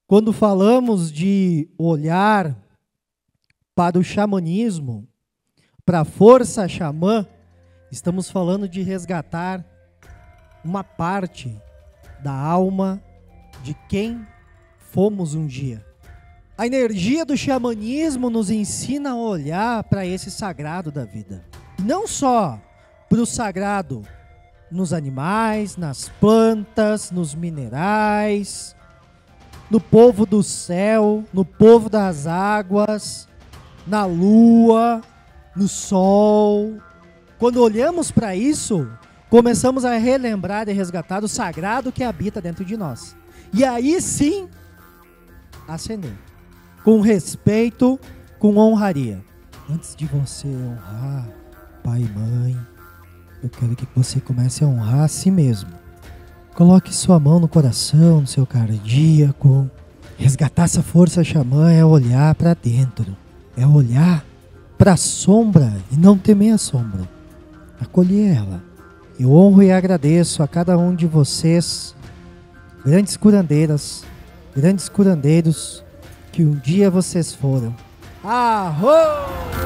Quando falamos de olhar para o xamanismo, para a força xamã, estamos falando de resgatar uma parte da alma de quem fomos um dia. A energia do xamanismo nos ensina a olhar para esse sagrado da vida. Não só para o sagrado nos animais, nas plantas, nos minerais, no povo do céu, no povo das águas, na lua, no sol. Quando olhamos para isso, começamos a relembrar e resgatar o sagrado que habita dentro de nós. E aí sim, acender. Com respeito, com honraria. Antes de você honrar pai e mãe, eu quero que você comece a honrar a si mesmo. Coloque sua mão no coração, no seu cardíaco. Resgatar essa força xamã é olhar para dentro. É olhar para a sombra e não temer a sombra. Acolher ela. Eu honro e agradeço a cada um de vocês, grandes curandeiras, grandes curandeiros, que um dia vocês foram. Arro!